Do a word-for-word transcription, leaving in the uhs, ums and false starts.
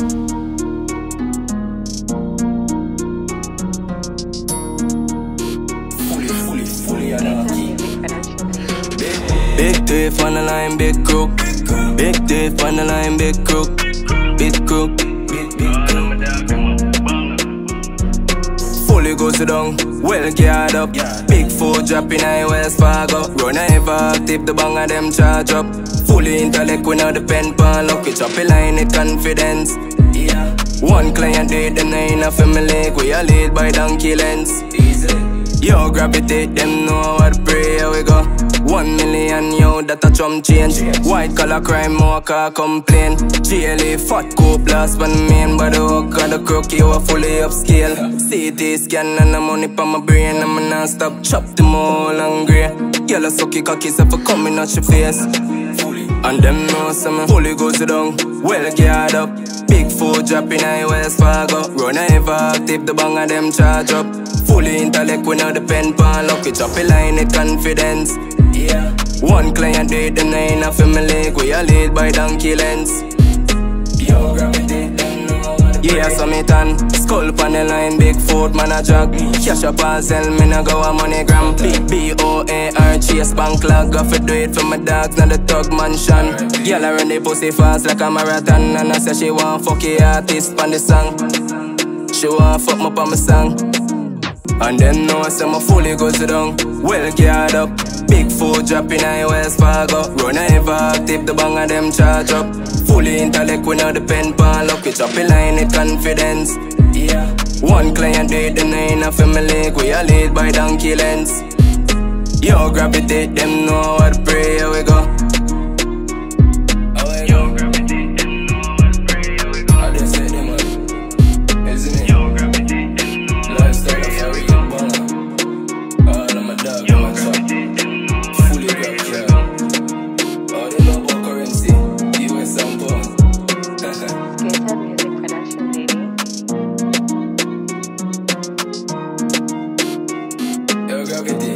Big thief on the line, big crook. Big thief on the line, big crook. Big crook. Fully goes down, well geared up. Big four drop in I Wells Fargo. Run ever active, the bang of them charge up. Fully intellect, we now depend on luck. We chop a line with confidence. One client did them nine a family. We are lead by donkey lens. Yo, gravitate, them know what pray, we go. One million, yo, that a chum change. White collar crime, more car complain. G L A, fat coop, blast one main. But the hook of the crook, you are fully upscale. C T scan and the money pa my brain. I'm not stop, chop them all hungry. Yellow sucky cocky, so for coming out your face. And them know some fully goes down, well geared up. Big four drop in I Wells Fargo. Run ever active, the bang of them charge up. Fully intellect, we now depend on luck. We chop a line with confidence. Yeah. One client did them nine a family. We are lead by donkey lens. Yo, gravitate, them know what yeah, so me tan. Skull pan the line, big foot man a jog. Cash up all sell, me no go a money gram. B O A R chase bank log. Got to do it for my dogs, not the thug mansion. Girl I run the pussy fast like a marathon. And I say she want fuck the artist pan the song. She want fuck me pan my song. And them know say my fully goes down, well geared up. Big four drop in I Wells Fargo. Run ever active, the bang of them charge up. Fully intellect, we now depend on luck. We chop a line with confidence. Yeah. One client did them nine a family. We are lead by donkey lens. Yo, gravitate, them know what pray, here we go. Yo, gravitate, them know what pray, here we go. I just said them all, isn't it? Yo, gravitate, them know what pray, here we go. All of my dogs, yo, my gravitate, them know what fully pray, here we go. Oh, they know about currency, U S and pound. Gator Music Production, baby. Yo, gravitate.